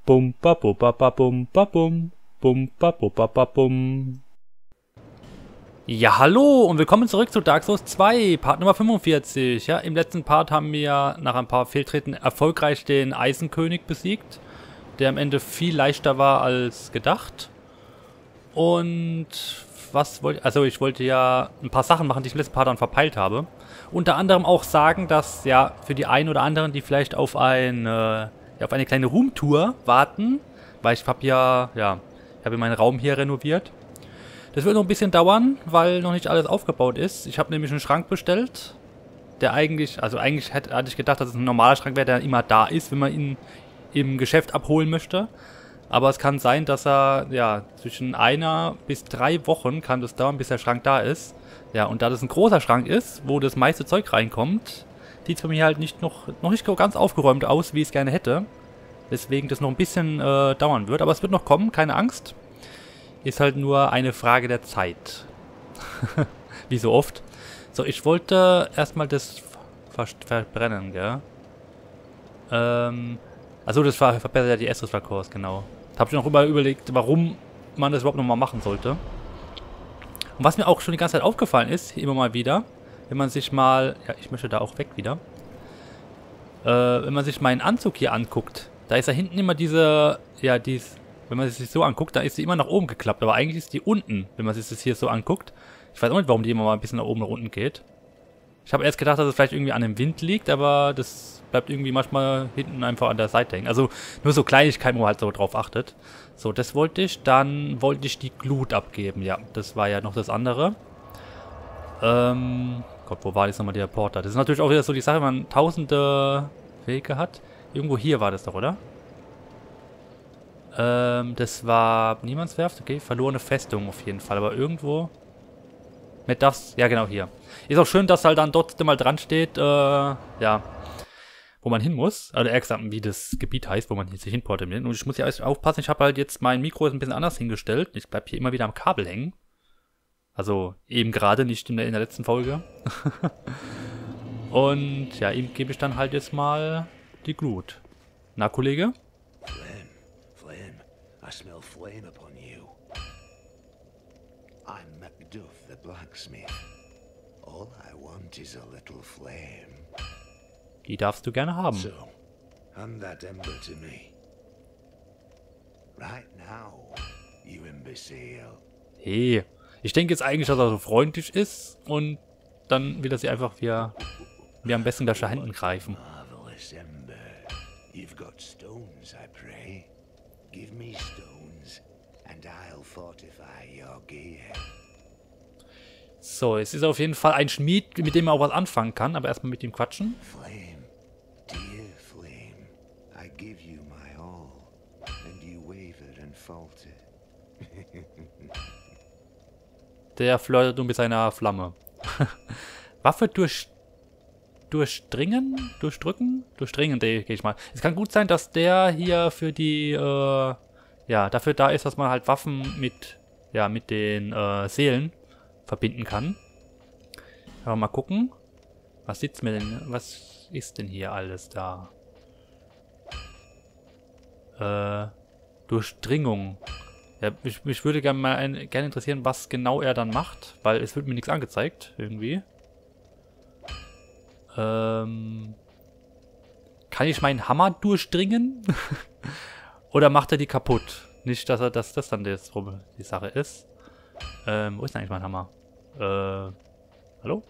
Bum ba bum ba ba bum ba bum. Bum ba bum ba ba bum. Ja, hallo und willkommen zurück zu Dark Souls 2, Part Nummer 45. Ja, im letzten Part haben wir nach ein paar Fehltritten erfolgreich den Eisenkönig besiegt, der am Ende viel leichter war als gedacht. Und was wollte ich wollte ja ein paar Sachen machen, die ich im letzten Part dann verpeilt habe. Unter anderem auch sagen, dass ja für die einen oder anderen, die vielleicht auf eine kleine Roomtour warten, weil ich habe ja meinen Raum hier renoviert. Das wird noch ein bisschen dauern, weil noch nicht alles aufgebaut ist. Ich habe nämlich einen Schrank bestellt, der eigentlich hatte ich gedacht, dass es ein normaler Schrank wäre, der immer da ist, wenn man ihn im Geschäft abholen möchte. Aber es kann sein, dass er, ja, zwischen 1 bis 3 Wochen kann das dauern, bis der Schrank da ist. Ja, und da das ein großer Schrank ist, wo das meiste Zeug reinkommt, sieht es für mich halt noch nicht ganz aufgeräumt aus, wie ich es gerne hätte. Deswegen das noch ein bisschen dauern wird. Aber es wird noch kommen, keine Angst. Ist halt nur eine Frage der Zeit. Wie so oft. So, ich wollte erstmal das verbrennen, gell? Also das verbessert ja die Estus-Kurs, genau. Da habe ich noch überlegt, warum man das überhaupt nochmal machen sollte. Und was mir auch schon die ganze Zeit aufgefallen ist, immer mal wieder, wenn man sich mal... Ja, ich möchte da auch weg wieder. Wenn man sich meinen Anzug hier anguckt, da ist da hinten immer diese... Ja, wenn man sich so anguckt, dann ist sie immer nach oben geklappt. Aber eigentlich ist die unten, wenn man sich das hier so anguckt. Ich weiß auch nicht, warum die immer mal ein bisschen nach oben, nach unten geht. Ich habe erst gedacht, dass es vielleicht irgendwie an dem Wind liegt, aber das bleibt irgendwie manchmal hinten einfach an der Seite hängen. Also nur so Kleinigkeiten, wo man halt so drauf achtet. So, das wollte ich. Dann wollte ich die Glut abgeben. Ja, das war ja noch das andere. Gott, wo war jetzt nochmal der Porter? Das ist natürlich auch wieder so die Sache, wenn man tausende Wege hat. Irgendwo hier war das doch, oder? Das war Niemandswerft, okay, verlorene Festung auf jeden Fall, aber irgendwo mit das, ja genau hier. Ist auch schön, dass halt dann dort mal dran steht, ja, wo man hin muss, also eher gesagt, wie das Gebiet heißt, wo man sich hinportiert. Und ich muss ja aufpassen, ich habe halt jetzt, mein Mikro ist ein bisschen anders hingestellt, ich bleib hier immer wieder am Kabel hängen. Also eben gerade, nicht in der letzten Folge. Und ja, ihm gebe ich dann halt jetzt mal die Glut. Na, Kollege? I smell flame upon you. I'm Macduff the blacksmith. All I want is a little flame. Die darfst du gerne haben. So, hand that ember to me. Right now, you imbecile. Hey, ich denke jetzt eigentlich, dass er so freundlich ist und dann will er sie einfach wie am besten gleich da hinten greifen. Marvelous ember. You've got stones, I pray. Give me stones, and I'll fortify your gear. So, es ist auf jeden Fall ein Schmied, mit dem man auch was anfangen kann, aber erstmal mit ihm quatschen. Flame, dear flame, I give you my all, and you wavered and faltered. Der flirtet nur mit seiner Flamme. Waffe durchdringen? Durchdringen, gehe ich mal. Es kann gut sein, dass der hier für die, dafür da ist, dass man halt Waffen mit den Seelen verbinden kann. Aber mal gucken. Was ist denn hier alles da? Durchdringung. Ja, mich würde gerne interessieren, was genau er dann macht, weil es wird mir nichts angezeigt, irgendwie. Kann ich meinen Hammer durchdringen? Oder macht er die kaputt? Nicht, dass das dann die Sache ist. Wo ist denn eigentlich mein Hammer? Hallo?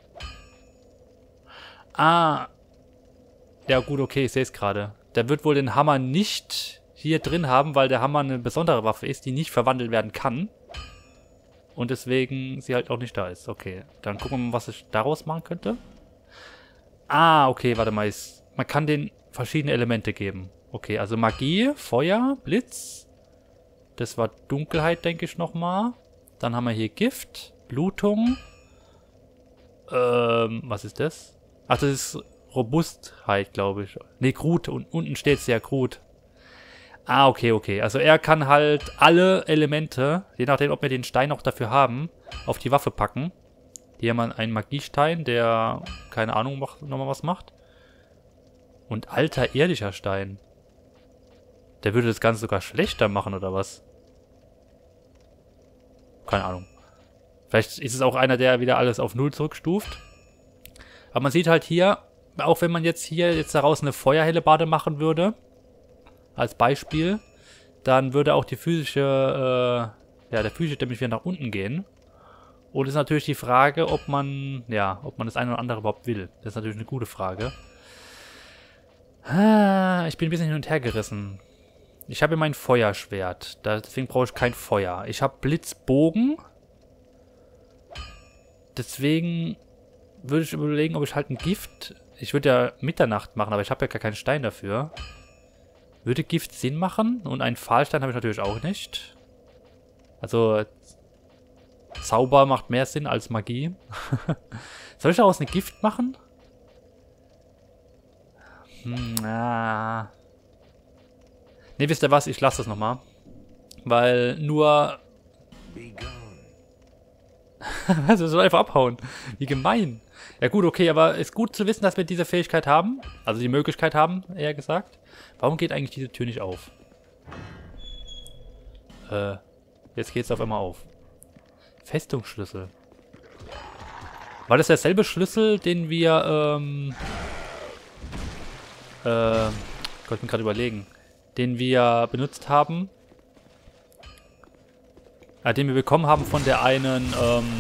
Ah. Ja gut, okay, ich sehe es gerade. Der wird wohl den Hammer nicht hier drin haben, weil der Hammer eine besondere Waffe ist, die nicht verwandelt werden kann. Und deswegen sie halt auch nicht da ist. Okay, dann gucken wir mal, was ich daraus machen könnte. Ah, okay, warte mal. Man kann den verschiedene Elemente geben. Okay, also Magie, Feuer, Blitz. Das war Dunkelheit, denke ich nochmal. Dann haben wir hier Gift, Blutung. Was ist das? Ach, das ist Robustheit, glaube ich. Ne, Krut. Und unten steht es ja Krut. Ah, okay, okay. Also er kann halt alle Elemente, je nachdem, ob wir den Stein auch dafür haben, auf die Waffe packen. Hier haben wir einen Magiestein, der, keine Ahnung, nochmal was macht. Und alter irdischer Stein. Der würde das Ganze sogar schlechter machen, oder was? Keine Ahnung. Vielleicht ist es auch einer, der wieder alles auf 0 zurückstuft. Aber man sieht halt hier, auch wenn man jetzt hier daraus eine Feuerhellebade machen würde, als Beispiel, dann würde auch die physische, der physische Damage wieder nach unten gehen. Und es ist natürlich die Frage, ob man das eine oder andere überhaupt will. Das ist natürlich eine gute Frage. Ich bin ein bisschen hin und her gerissen. Ich habe mein Feuerschwert. Deswegen brauche ich kein Feuer. Ich habe Blitzbogen. Deswegen würde ich überlegen, ob ich halt ein Gift... Ich würde ja Mitternacht machen, aber ich habe ja gar keinen Stein dafür. Würde Gift Sinn machen? Und einen Pfahlstein habe ich natürlich auch nicht. Also... Zauber macht mehr Sinn als Magie. Soll ich daraus ein Gift machen? Ne, wisst ihr was? Ich lasse das nochmal. Weil nur... Also soll einfach abhauen. Wie gemein. Ja gut, okay, aber ist gut zu wissen, dass wir diese Fähigkeit haben. Also die Möglichkeit haben, eher gesagt. Warum geht eigentlich diese Tür nicht auf? Jetzt geht es auf einmal auf. Festungsschlüssel. War das derselbe Schlüssel, den wir, Gott, ich bin gerade überlegen. Den wir benutzt haben. Den wir bekommen haben von der einen,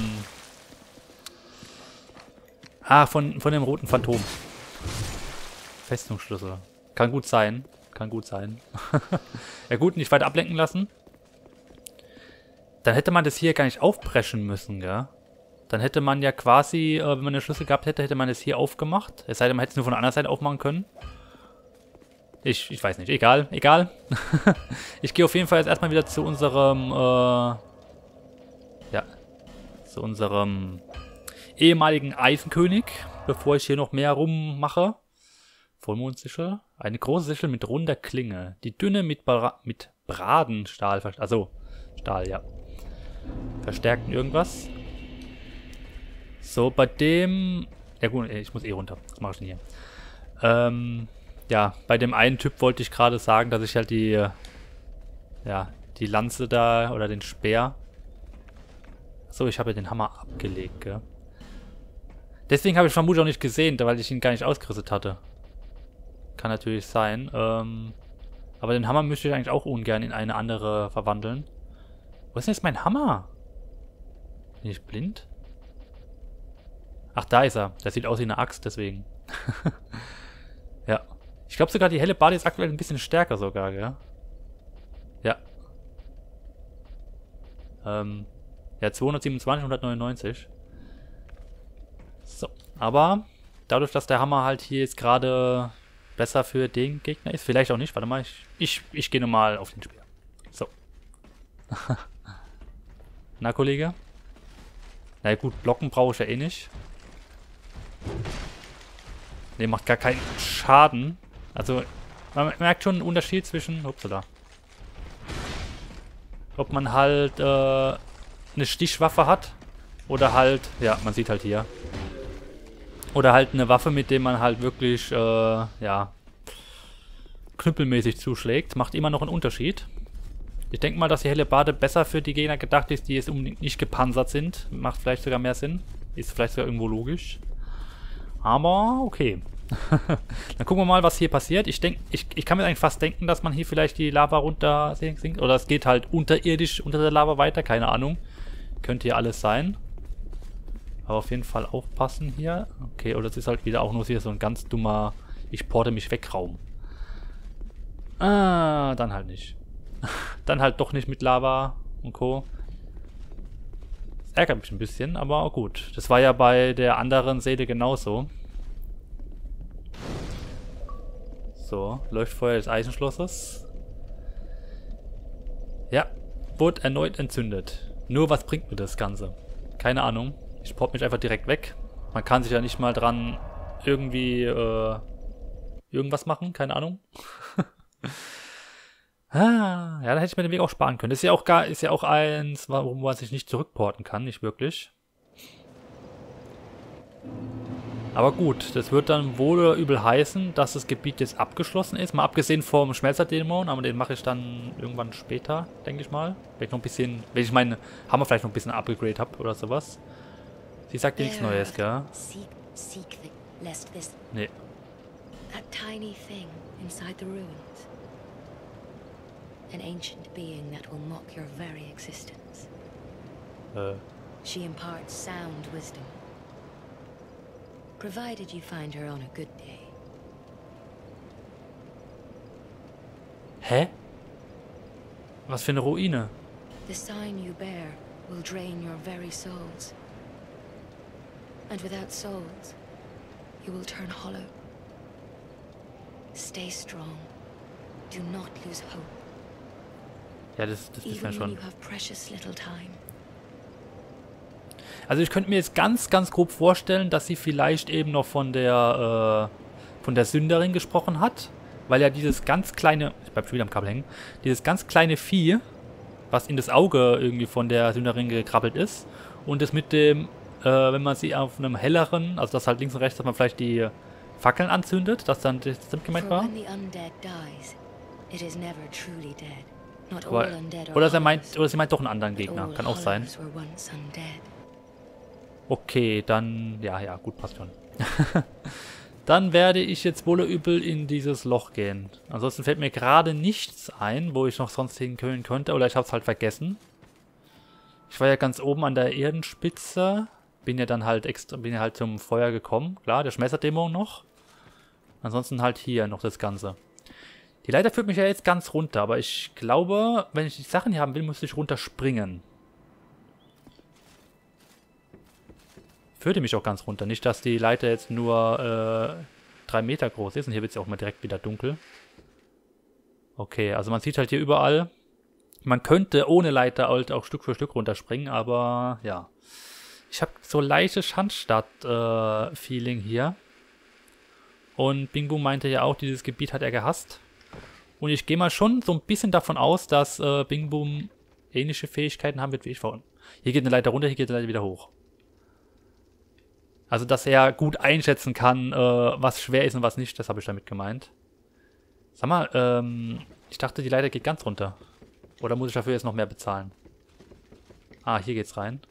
von dem roten Phantom. Festungsschlüssel. Kann gut sein. Kann gut sein. Ja gut, nicht weiter ablenken lassen. Dann hätte man das hier gar nicht aufbrechen müssen, gell? Dann hätte man ja quasi, wenn man den Schlüssel gehabt hätte, hätte man es hier aufgemacht. Es sei denn, man hätte es nur von der anderen Seite aufmachen können. Ich weiß nicht. Egal. Ich gehe auf jeden Fall jetzt erstmal wieder zu unserem, zu unserem ehemaligen Eisenkönig, bevor ich hier noch mehr rummache. Vollmondsichel. Eine große Sichel mit runder Klinge. Die dünne mit Bradenstahl. Also, Stahl, ja. Verstärkten irgendwas. So, bei dem... Ja gut, ich muss eh runter. Was mache ich denn hier? Ja, bei dem einen Typ wollte ich gerade sagen, dass ich halt die Lanze da, oder den Speer... So, ich habe ja den Hammer abgelegt, gell? Deswegen habe ich vermutlich auch nicht gesehen, weil ich ihn gar nicht ausgerüstet hatte. Kann natürlich sein. Aber den Hammer möchte ich eigentlich auch ungern in eine andere verwandeln. Wo ist denn jetzt mein Hammer? Bin ich blind? Ach, da ist er. Der sieht aus wie eine Axt, deswegen. Ja. Ich glaube sogar, die Hellebarde ist aktuell ein bisschen stärker sogar, gell? Ja. Ja, 227, 199. So. Aber dadurch, dass der Hammer halt hier jetzt gerade besser für den Gegner ist, vielleicht auch nicht. Warte mal, ich gehe nochmal auf den Speer. So. Na, Kollege? Na gut, blocken brauche ich ja eh nicht. Ne, macht gar keinen Schaden. Also, man merkt schon einen Unterschied zwischen... Upsala. Ob man halt eine Stichwaffe hat. Oder halt... Ja, man sieht halt hier. Oder halt eine Waffe, mit der man halt wirklich, ja... knüppelmäßig zuschlägt. Macht immer noch einen Unterschied. Ich denke mal, dass die Hellebarde besser für die Gegner gedacht ist, die jetzt unbedingt nicht gepanzert sind. Macht vielleicht sogar mehr Sinn. Ist vielleicht sogar irgendwo logisch. Aber okay. Dann gucken wir mal, was hier passiert. Ich kann mir eigentlich fast denken, dass man hier vielleicht die Lava runter sinkt. Oder es geht halt unterirdisch unter der Lava weiter. Keine Ahnung. Könnte hier alles sein. Aber auf jeden Fall aufpassen hier. Okay, oder es ist halt wieder auch nur hier so ein ganz dummer Ich porte mich weg Raum. Dann halt nicht. Dann halt doch nicht mit Lava und Co. Das ärgert mich ein bisschen, aber gut. Das war ja bei der anderen Seele genauso. So, Leuchtfeuer des Eisenschlosses. Ja, wurde erneut entzündet. Nur was bringt mir das Ganze? Keine Ahnung. Ich pop mich einfach direkt weg. Man kann sich ja nicht mal dran irgendwie irgendwas machen, keine Ahnung. Ja, da hätte ich mir den Weg auch sparen können. Das ist ja auch eins, warum man sich nicht zurückporten kann, nicht wirklich. Aber gut, das wird dann wohl oder übel heißen, dass das Gebiet jetzt abgeschlossen ist. Mal abgesehen vom Schmelzer-Dämon, aber den mache ich dann irgendwann später, denke ich mal. Wenn ich noch ein bisschen, wenn ich meinen Hammer vielleicht noch ein bisschen upgrade habe oder sowas. Sie sagt dir nichts Neues, gell? Nee. That tiny thing inside the ruins. An ancient being that will mock your very existence. She imparts sound wisdom. Provided you find her on a good day. Hä? Was für eine Ruine? The sign you bear will drain your very souls. And without souls, you will turn hollow. Stay strong. Do not lose hope. Ja, das ist mir Even schon. when you have precious little time. Also ich könnte mir jetzt ganz grob vorstellen, dass sie vielleicht eben noch von der Sünderin gesprochen hat. Weil ja dieses ganz kleine, ich bleib schon wieder am Kabel hängen, dieses ganz kleine Vieh, was in das Auge irgendwie von der Sünderin gekrabbelt ist. Und das mit dem, wenn man sie auf einem helleren, also das halt links und rechts, dass man vielleicht die Fackeln anzündet, dass dann das gemeint war. Oder sie meint doch einen anderen Gegner, kann auch sein. Okay, dann, ja, gut, passt schon. Dann werde ich jetzt wohl oder übel in dieses Loch gehen. Ansonsten fällt mir gerade nichts ein, wo ich noch sonst hinkönnen könnte. Oder ich habe es halt vergessen. Ich war ja ganz oben an der Erdenspitze. Bin ja halt zum Feuer gekommen. Klar, der Schmelzerdämon noch. Ansonsten halt hier noch das Ganze. Die Leiter führt mich ja jetzt ganz runter. Aber ich glaube, wenn ich die Sachen hier haben will, müsste ich runterspringen. Führte mich auch ganz runter. Nicht, dass die Leiter jetzt nur 3 Meter groß ist. Und hier wird es ja auch mal direkt wieder dunkel. Okay, also man sieht halt hier überall. Man könnte ohne Leiter halt auch Stück für Stück runterspringen. Aber ja. Ich habe so leichtes Schandstadt-Feeling hier. Und Bing Boom meinte ja auch, dieses Gebiet hat er gehasst. Und ich gehe mal schon so ein bisschen davon aus, dass Bing Boom ähnliche Fähigkeiten haben wird wie ich vorhin. Hier geht eine Leiter runter, hier geht eine Leiter wieder hoch. Also, dass er gut einschätzen kann, was schwer ist und was nicht, das habe ich damit gemeint. Sag mal, ich dachte, die Leiter geht ganz runter. Oder muss ich dafür jetzt noch mehr bezahlen? Ah, hier geht's rein.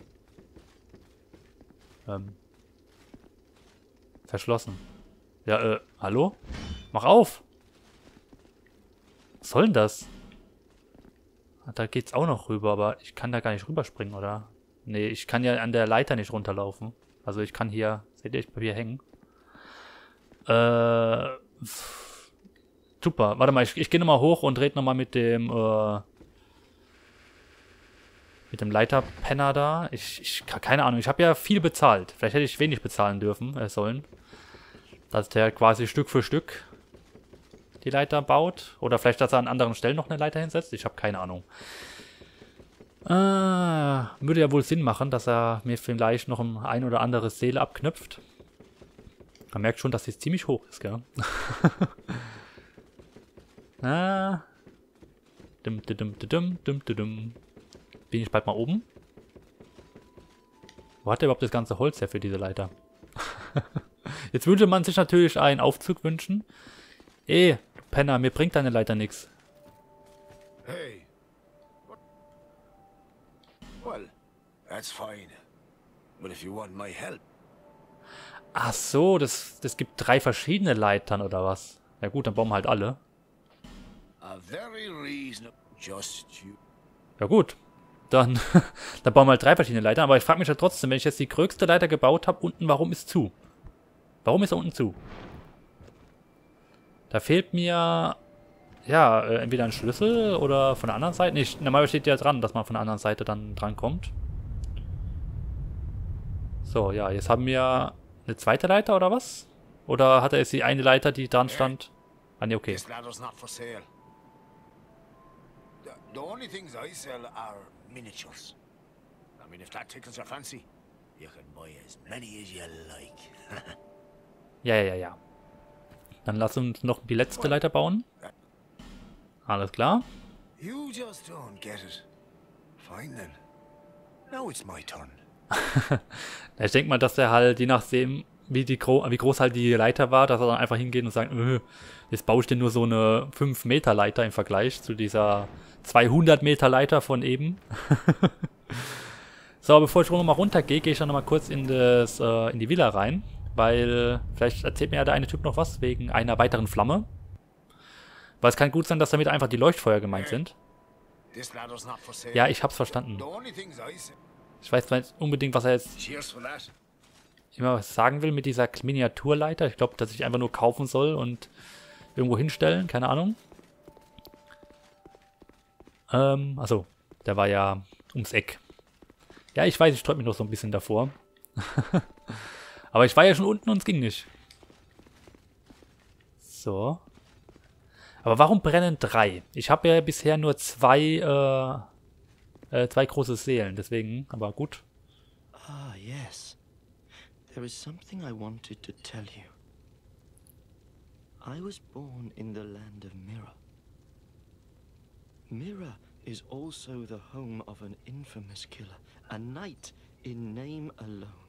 Verschlossen. Ja, hallo? Mach auf! Was soll denn das? Da geht's auch noch rüber, aber ich kann da gar nicht rüberspringen, oder? Nee, ich kann ja an der Leiter nicht runterlaufen. Also ich kann hier, seht ihr, ich bleib hier hängen. Super, warte mal, ich gehe nochmal hoch und rede nochmal mit dem Leiterpenner da. Ich keine Ahnung, ich habe ja viel bezahlt. Vielleicht hätte ich wenig bezahlen sollen. Dass der quasi Stück für Stück die Leiter baut. Oder vielleicht, dass er an anderen Stellen noch eine Leiter hinsetzt. Ich habe keine Ahnung. Würde ja wohl Sinn machen, dass er mir vielleicht noch ein oder anderes Seele abknüpft. Man merkt schon, dass sie ziemlich hoch ist, gell? Bin ich bald mal oben? Wo hat er überhaupt das ganze Holz her für diese Leiter? Jetzt würde man sich natürlich einen Aufzug wünschen. Du Penner, mir bringt deine Leiter nichts. Hey. Well, that's fine. But if you want my help. Ach so, das gibt 3 verschiedene Leitern oder was? Ja gut, dann bauen wir halt alle. A very reasonable. Just you. Ja gut, dann bauen wir halt 3 verschiedene Leitern. Aber ich frage mich ja trotzdem, wenn ich jetzt die größte Leiter gebaut habe, unten, warum ist zu? Warum ist er unten zu? Da fehlt mir, ja, entweder ein Schlüssel oder von der anderen Seite. Nee, normalerweise steht ja dran, dass man von der anderen Seite dann dran kommt. So, ja, jetzt haben wir eine zweite Leiter oder was? Oder hat er jetzt die eine Leiter, die dran stand? Ah, nee, okay. This ladder's not for sale. The only things I sell are miniatures. I mean, if that tickles your fancy, you can buy as many as you like. Ja. Dann lass uns noch die letzte Leiter bauen. Alles klar. You just don't get it. Fine then. Now it's my turn. Ich denke mal, dass er halt, je nachdem, wie groß halt die Leiter war, dass er dann einfach hingehen und sagen, jetzt baue ich dir nur so eine 5 Meter Leiter im Vergleich zu dieser 200 Meter Leiter von eben. So, bevor ich nochmal runtergehe, gehe ich dann nochmal kurz in die Villa rein, weil vielleicht erzählt mir ja der eine Typ noch was wegen einer weiteren Flamme. Weil es kann gut sein, dass damit einfach die Leuchtfeuer gemeint sind. Ja, ich hab's verstanden. Ich weiß nicht unbedingt, was er jetzt immer sagen will mit dieser Miniaturleiter. Ich glaube, dass ich einfach nur kaufen soll und irgendwo hinstellen. Keine Ahnung. Also, der war ja ums Eck. Ja, ich weiß, ich sträube mich noch so ein bisschen davor. Aber ich war ja schon unten und es ging nicht. So. Aber warum brennen 3? Ich habe ja bisher nur 2 große Seelen, deswegen, aber gut. Ah, yes. There is something I wanted to tell you. I was born in the land of Mirror. Mirror is also the home of an infamous killer, a knight in name alone.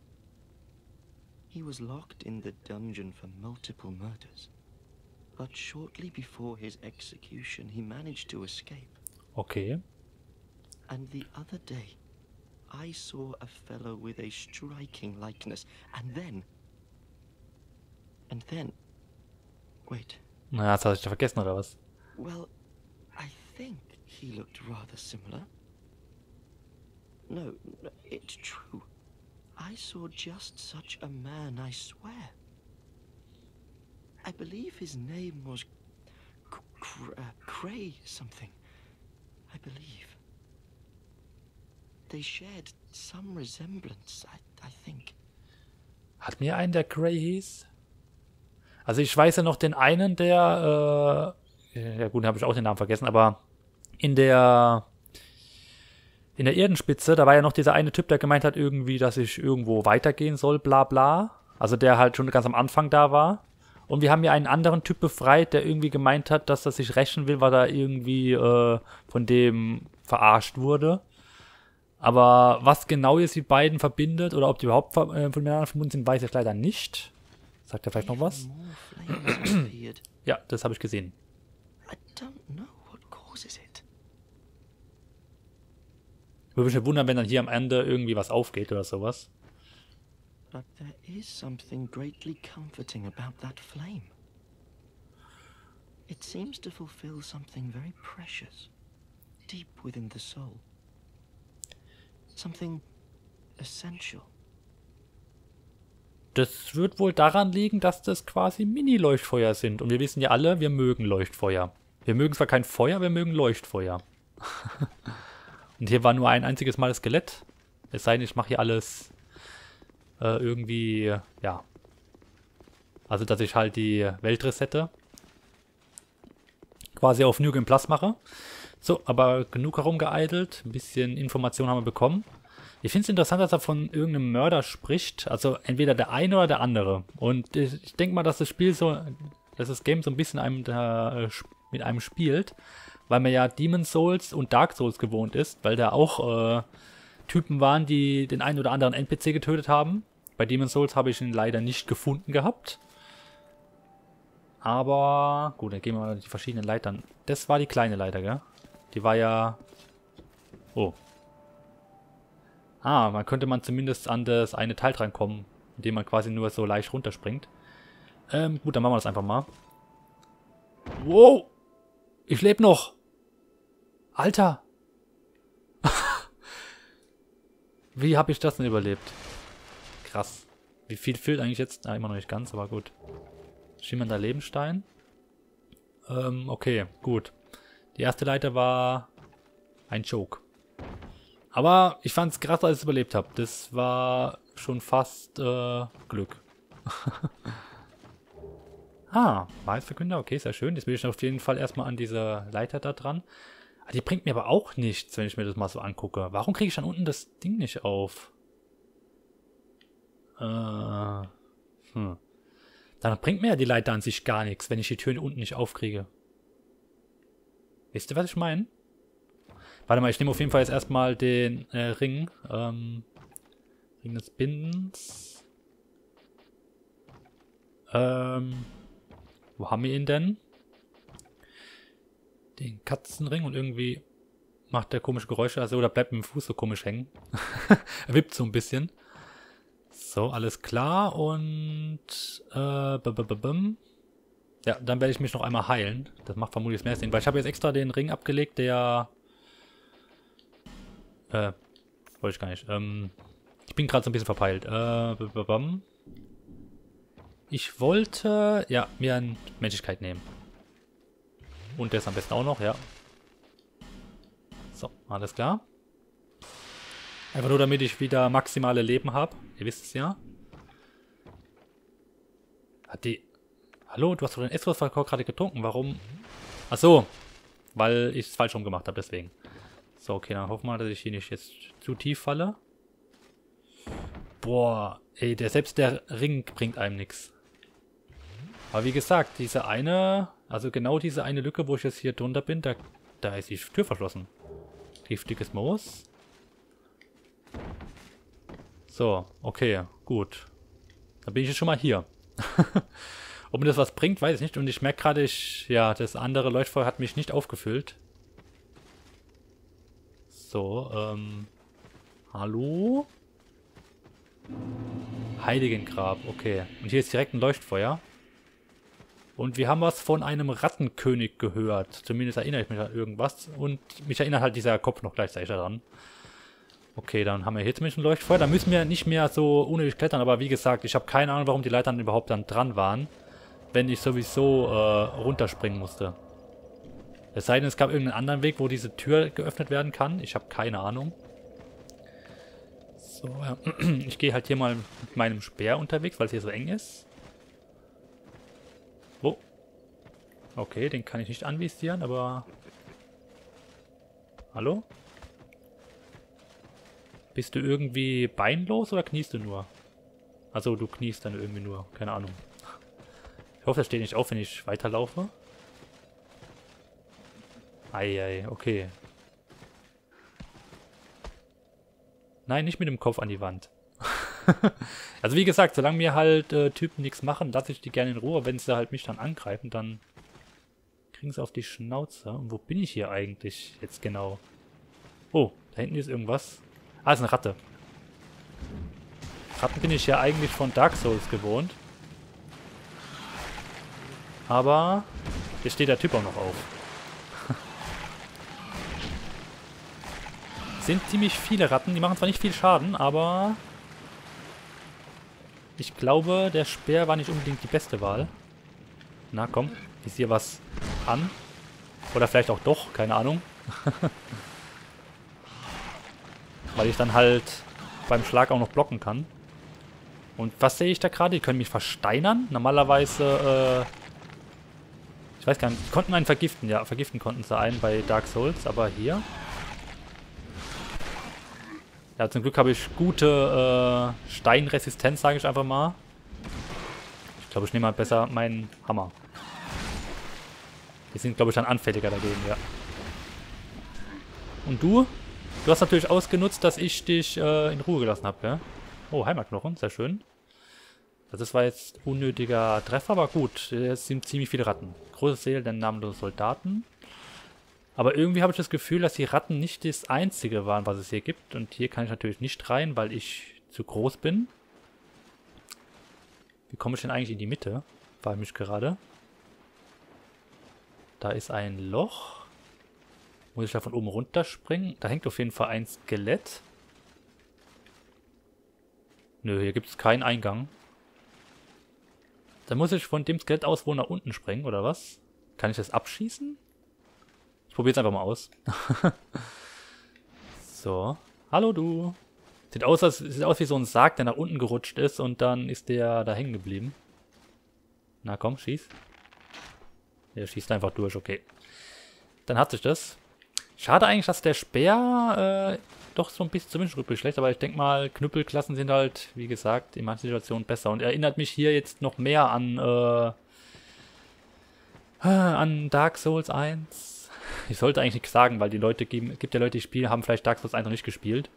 He was locked in the dungeon for multiple murders. But shortly before his execution, he managed to escape. Okay. And the other day, I saw a fellow with a striking likeness. And then... Wait. Na, das hast du vergessen, oder was? Well, I think he looked rather similar. No, it's true. I saw just such a man, I swear. I believe his name was Cray something. I believe. They shared some resemblance, I think. Hat mir einen, der Cray hieß? Also ich weiß ja noch den einen, der, ja gut, habe ich auch den Namen vergessen, aber in der Erdenspitze, da war ja noch dieser eine Typ, der gemeint hat irgendwie, dass ich irgendwo weitergehen soll, bla bla. Also der halt schon ganz am Anfang da war. Und wir haben ja einen anderen Typ befreit, der irgendwie gemeint hat, dass er sich rächen will, weil er irgendwie von dem verarscht wurde. Aber was genau jetzt die beiden verbindet oder ob die überhaupt voneinander verbunden sind, weiß ich leider nicht. Sagt er vielleicht noch was? Ja, das habe ich gesehen. Würde mich wundern, wenn dann hier am Ende irgendwie was aufgeht oder sowas. But there is something greatly comforting about that flame. It seems to fulfill something very precious, deep within the soul. Something essential. Das wird wohl daran liegen, dass das quasi Mini-Leuchtfeuer sind. Und wir wissen ja alle, wir mögen Leuchtfeuer. Wir mögen zwar kein Feuer, wir mögen Leuchtfeuer. Und hier war nur ein einziges Mal das Skelett. Es sei denn, ich mache hier alles irgendwie, ja. Also, dass ich halt die Welt resette. Quasi auf New Game Plus mache. So, aber genug herumgeeidelt. Ein bisschen Informationen haben wir bekommen. Ich finde es interessant, dass er von irgendeinem Mörder spricht. Also entweder der eine oder der andere. Und ich denke mal, dass das Spiel so, dass das Game so ein bisschen mit einem spielt. Weil man ja Demon's Souls und Dark Souls gewohnt ist. Weil da auch Typen waren, die den einen oder anderen NPC getötet haben. Bei Demon's Souls habe ich ihn leider nicht gefunden gehabt. Aber gut, dann gehen wir mal die verschiedenen Leitern. Das war die kleine Leiter, gell? Die war ja... Oh. Ah, man könnte zumindest an das eine Teil drankommen, indem man quasi nur so leicht runterspringt. Gut, dann machen wir das einfach mal. Wow! Ich lebe noch! Alter! Wie habe ich das denn überlebt? Krass. Wie viel fehlt eigentlich jetzt? Ah, immer noch nicht ganz, aber gut. Schimmernder Lebensstein. Okay, gut. Die erste Leiter war ein Joke. Aber ich fand es krass, als ich es überlebt habe. Das war schon fast Glück. Wahrheitsverkünder, okay, sehr schön. Jetzt will ich auf jeden Fall erstmal an diese Leiter da dran. Die bringt mir aber auch nichts, wenn ich mir das mal so angucke. Warum kriege ich dann unten das Ding nicht auf? Dann bringt mir ja die Leiter an sich gar nichts, wenn ich die Türen unten nicht aufkriege. Wisst ihr, was ich meine? Warte mal, ich nehme auf jeden Fall jetzt erstmal den Ring. Ring des Bindens. Wo haben wir ihn denn? Den Katzenring und irgendwie macht der komische Geräusche, also oder bleibt mit dem Fuß so komisch hängen. Er wippt so ein bisschen. So, alles klar und ja, dann werde ich mich noch einmal heilen. Das macht vermutlich mehr Sinn, weil ich habe jetzt extra den Ring abgelegt, der wollte ich gar nicht. Ich bin gerade so ein bisschen verpeilt. Ich wollte, ja, mir eine Menschlichkeit nehmen. Und das am besten auch noch, ja. So, alles klar. Einfach nur, damit ich wieder maximale Leben habe. Ihr wisst es ja. Hat die... Hallo, du hast doch den Essos-Verkauf gerade getrunken. Warum? Ach so. Weil ich es falsch rum gemacht habe, deswegen. So, okay, dann hoffen wir mal, dass ich hier nicht jetzt zu tief falle. Boah, ey, selbst der Ring bringt einem nichts. Aber wie gesagt, diese eine... Also genau diese eine Lücke, wo ich jetzt hier drunter bin, da ist die Tür verschlossen. Giftiges Moos. So, okay, gut. Dann bin ich jetzt schon mal hier. Ob mir das was bringt, weiß ich nicht. Und ich merke gerade, ja, das andere Leuchtfeuer hat mich nicht aufgefüllt. So, hallo? Heiligengrab, okay. Und hier ist direkt ein Leuchtfeuer. Und wir haben was von einem Rattenkönig gehört. Zumindest erinnere ich mich an irgendwas. Und mich erinnert halt dieser Kopf noch gleichzeitig daran. Okay, dann haben wir hier zumindest ein Leuchtfeuer. Da müssen wir nicht mehr so unnötig klettern. Aber wie gesagt, ich habe keine Ahnung, warum die Leitern überhaupt dann dran waren. Wenn ich sowieso runterspringen musste. Es sei denn, es gab irgendeinen anderen Weg, wo diese Tür geöffnet werden kann. Ich habe keine Ahnung. So, ja. Ich gehe halt hier mal mit meinem Speer unterwegs, weil es hier so eng ist. Oh. Okay, den kann ich nicht anvisieren, aber... Hallo? Bist du irgendwie beinlos oder kniest du nur? Also du kniest dann irgendwie nur, keine Ahnung. Ich hoffe, das steht nicht auf, wenn ich weiterlaufe. Eieiei, okay. Nein, nicht mit dem Kopf an die Wand. Also wie gesagt, solange mir halt Typen nichts machen, lasse ich die gerne in Ruhe. Wenn sie halt mich dann angreifen, dann kriegen sie auf die Schnauze. Und wo bin ich hier eigentlich jetzt genau? Oh, da hinten ist irgendwas. Ah, ist eine Ratte. Ratten bin ich ja eigentlich von Dark Souls gewohnt. Aber hier steht der Typ auch noch auf. Sind ziemlich viele Ratten. Die machen zwar nicht viel Schaden, aber... Ich glaube, der Speer war nicht unbedingt die beste Wahl. Na komm, visier was an. Oder vielleicht auch doch, keine Ahnung. Weil ich dann halt beim Schlag auch noch blocken kann. Und was sehe ich da gerade? Die können mich versteinern. Normalerweise, ich weiß gar nicht, die konnten einen vergiften. Ja, vergiften konnten sie einen bei Dark Souls, aber hier... Ja, zum Glück habe ich gute Steinresistenz, sage ich einfach mal. Ich glaube, ich nehme mal besser meinen Hammer. Die sind, glaube ich, dann anfälliger dagegen, ja. Und du? Du hast natürlich ausgenutzt, dass ich dich in Ruhe gelassen habe, ja? Oh, Heimatknochen, sehr schön. Das war jetzt unnötiger Treffer, aber gut. Es sind ziemlich viele Ratten. Große Seele der namenlosen Soldaten. Aber irgendwie habe ich das Gefühl, dass die Ratten nicht das einzige waren, was es hier gibt. Und hier kann ich natürlich nicht rein, weil ich zu groß bin. Wie komme ich denn eigentlich in die Mitte? Frage mich gerade. Da ist ein Loch. Muss ich da von oben runterspringen? Da hängt auf jeden Fall ein Skelett. Nö, hier gibt es keinen Eingang. Dann muss ich von dem Skelett aus wohl nach unten springen, oder was? Kann ich das abschießen? Ich probiere es einfach mal aus. So. Hallo du. Sieht aus wie so ein Sarg, der nach unten gerutscht ist und dann ist der da hängen geblieben. Na komm, schieß. Der schießt einfach durch, okay. Dann hat sich das. Schade eigentlich, dass der Speer doch so ein bisschen zumindest übrig schlecht, aber ich denke mal, Knüppelklassen sind halt, wie gesagt, in manchen Situationen besser. Und erinnert mich hier jetzt noch mehr an Dark Souls 1. Ich sollte eigentlich nichts sagen, weil die Leute gibt ja Leute, die spielen, haben vielleicht Dark Souls 1 noch nicht gespielt.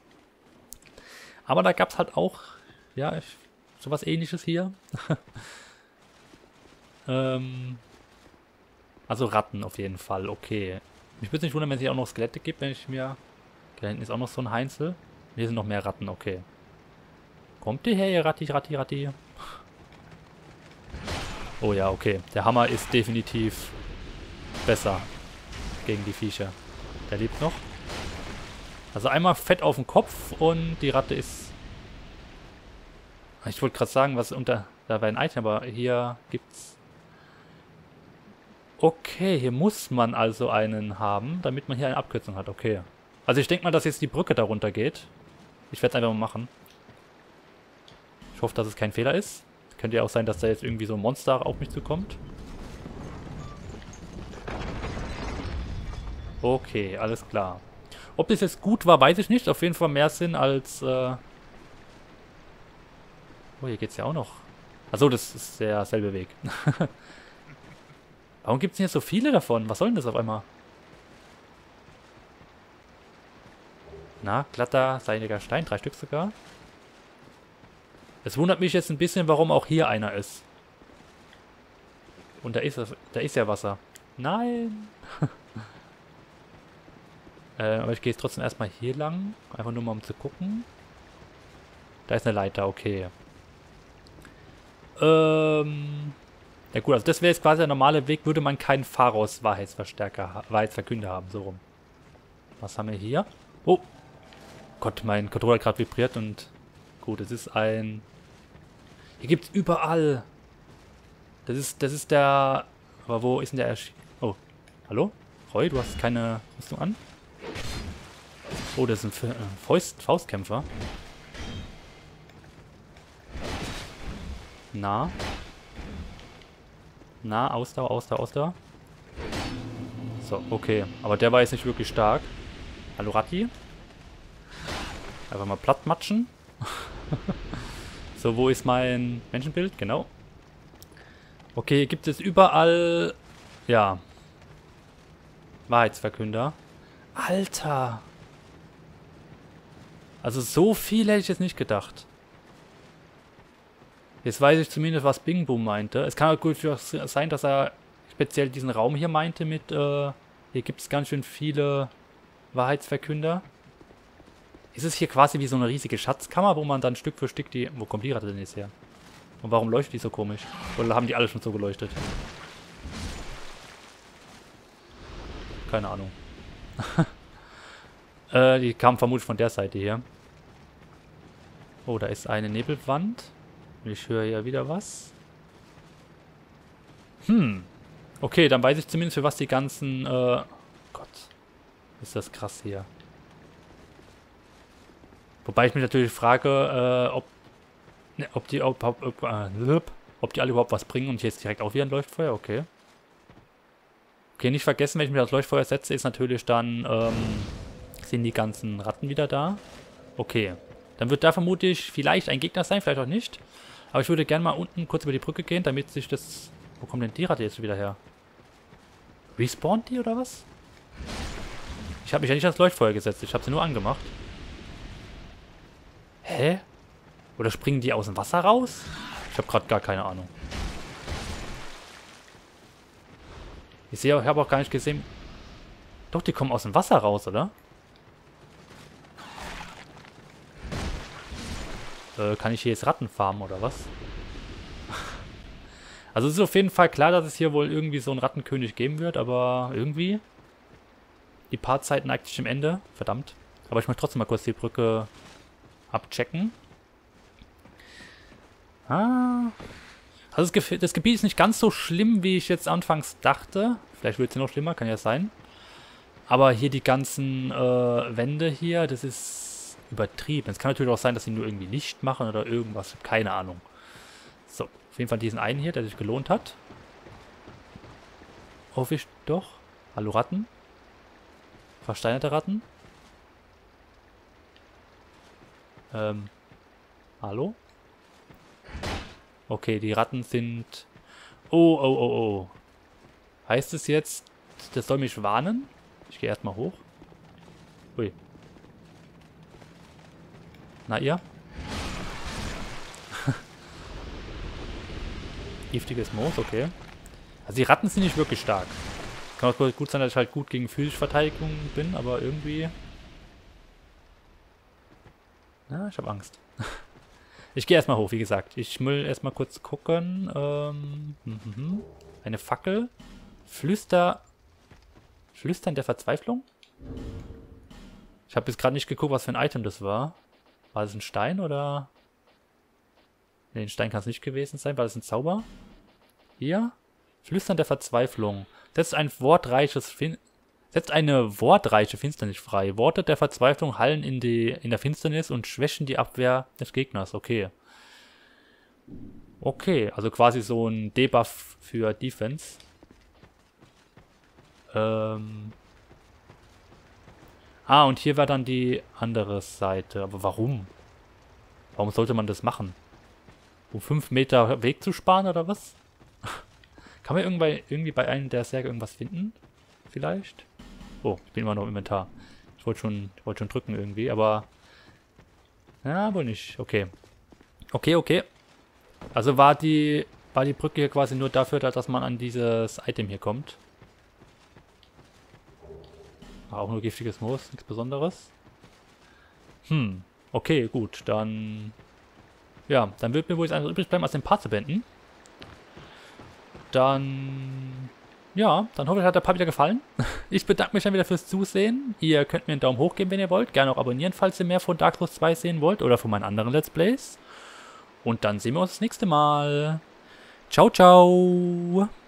Aber da gab es halt auch, ja, sowas Ähnliches hier. Also Ratten auf jeden Fall, okay. Mich würde nicht wundern, wenn es hier auch noch Skelette gibt, wenn ich mir... Da hinten ist auch noch so ein Heinzel. Hier sind noch mehr Ratten, okay. Kommt ihr her, ihr Ratti? Oh ja, okay. Der Hammer ist definitiv besser gegen die Viecher. Der lebt noch. Also einmal fett auf den Kopf und die Ratte ist... Ich wollte gerade sagen, was unter... Da war ein Item, aber hier gibt's... Okay, hier muss man also einen haben, damit man hier eine Abkürzung hat. Okay. Also ich denke mal, dass jetzt die Brücke darunter geht. Ich werde es einfach mal machen. Ich hoffe, dass es kein Fehler ist. Könnte ja auch sein, dass da jetzt irgendwie so ein Monster auf mich zukommt. Okay, alles klar. Ob das jetzt gut war, weiß ich nicht. Auf jeden Fall mehr Sinn als... Oh, hier geht's ja auch noch. Achso, das ist der selbe Weg. Warum gibt es denn hier so viele davon? Was soll denn das auf einmal? Na, glatter, seiniger Stein. 3 Stück sogar. Es wundert mich jetzt ein bisschen, warum auch hier einer ist. Und da ist ja Wasser. Nein! Aber ich gehe jetzt trotzdem erstmal hier lang. Einfach nur mal um zu gucken. Da ist eine Leiter, okay. Ja gut, also das wäre jetzt quasi der normale Weg, würde man keinen Pharos Wahrheitsverkünder haben, so rum. Was haben wir hier? Oh! Gott, mein Controller hat gerade vibriert und... Gut, es ist ein... Hier gibt's überall! Das ist der... Aber wo ist denn der... Oh, hallo? Roy, du hast keine Rüstung an? Oh, das ist ein Faustkämpfer. Na, Ausdauer. So, okay. Aber der war jetzt nicht wirklich stark. Hallo, Ratti. Einfach mal platt matschen. So, wo ist mein Menschenbild? Genau. Okay, gibt es überall... Ja. Wahrheitsverkünder. Alter! Also so viel hätte ich jetzt nicht gedacht. Jetzt weiß ich zumindest, was Bing Boom meinte. Es kann auch gut sein, dass er speziell diesen Raum hier meinte mit, hier gibt es ganz schön viele Wahrheitsverkünder. Ist es hier quasi wie so eine riesige Schatzkammer, wo man dann Stück für Stück die... Wo kommt die Ratte denn jetzt her? Und warum leuchtet die so komisch? Oder haben die alle schon so geleuchtet? Keine Ahnung. Die kam vermutlich von der Seite hier. Oh, da ist eine Nebelwand. Ich höre ja wieder was. Okay, dann weiß ich zumindest, für was die ganzen... Gott. Ist das krass hier. Wobei ich mich natürlich frage, ob die alle überhaupt was bringen und jetzt direkt auch wieder ein Leuchtfeuer. Okay. Okay, nicht vergessen, wenn ich mich aufs Leuchtfeuer setze, ist natürlich dann, sind die ganzen Ratten wieder da. Okay. Dann wird da vermutlich vielleicht ein Gegner sein, vielleicht auch nicht. Aber ich würde gerne mal unten kurz über die Brücke gehen, damit sich das... Wo kommt denn die Ratte jetzt wieder her? Respawnt die oder was? Ich habe mich ja nicht ans Leuchtfeuer gesetzt, ich habe sie nur angemacht. Hä? Oder springen die aus dem Wasser raus? Ich habe gerade gar keine Ahnung. Ich habe auch gar nicht gesehen... Doch, die kommen aus dem Wasser raus, oder? Kann ich hier jetzt Ratten farmen, oder was? Also es ist auf jeden Fall klar, dass es hier wohl irgendwie so einen Rattenkönig geben wird, aber irgendwie... Die Partzeit neigt sich dem Ende. Verdammt. Aber ich möchte trotzdem mal kurz die Brücke abchecken. Also das Gebiet ist nicht ganz so schlimm, wie ich jetzt anfangs dachte. Vielleicht wird es ja noch schlimmer, kann ja sein. Aber hier die ganzen Wände hier, das ist übertrieben. Es kann natürlich auch sein, dass sie nur irgendwie Licht machen oder irgendwas. Keine Ahnung. So, auf jeden Fall diesen einen hier, der sich gelohnt hat. Hoffe ich doch. Hallo Ratten. Versteinerte Ratten. Hallo? Okay, die Ratten sind... Oh. Heißt es jetzt, das soll mich warnen? Ich gehe erstmal hoch. Ui. Na ihr? Giftiges Moos, okay. Also die Ratten sind nicht wirklich stark. Kann auch gut sein, dass ich halt gut gegen physische Verteidigung bin, aber irgendwie... Ja, ich habe Angst. Ich gehe erstmal hoch, wie gesagt. Ich will erstmal kurz gucken. Eine Fackel. Flüstern der Verzweiflung? Ich habe jetzt gerade nicht geguckt, was für ein Item das war. War das ein Stein oder... Ne, ein Stein kann es nicht gewesen sein. War das ein Zauber? Hier? Flüstern der Verzweiflung. Setzt eine wortreiche Finsternis frei. Worte der Verzweiflung hallen in der Finsternis und schwächen die Abwehr des Gegners. Okay. Okay, also quasi so ein Debuff für Defense. Und hier war dann die andere Seite. Aber warum? Warum sollte man das machen? Um 5 Meter Weg zu sparen oder was? Kann man irgendwie bei einem der Särge irgendwas finden? Vielleicht? Oh, ich bin immer noch im Inventar. Ich wollte schon drücken irgendwie, aber... Ja, wohl nicht. Okay. Okay. Also war die Brücke hier quasi nur dafür, dass man an dieses Item hier kommt. War auch nur giftiges Moos, nichts Besonderes. Okay, gut, dann... Ja, dann wird mir wohl jetzt einfach übrig bleiben, als den Part zu beenden. Dann... Ja, dann hoffe ich, hat der Part wieder gefallen. Ich bedanke mich dann wieder fürs Zusehen. Ihr könnt mir einen Daumen hoch geben, wenn ihr wollt. Gerne auch abonnieren, falls ihr mehr von Dark Souls 2 sehen wollt oder von meinen anderen Let's Plays. Und dann sehen wir uns das nächste Mal. Ciao, ciao.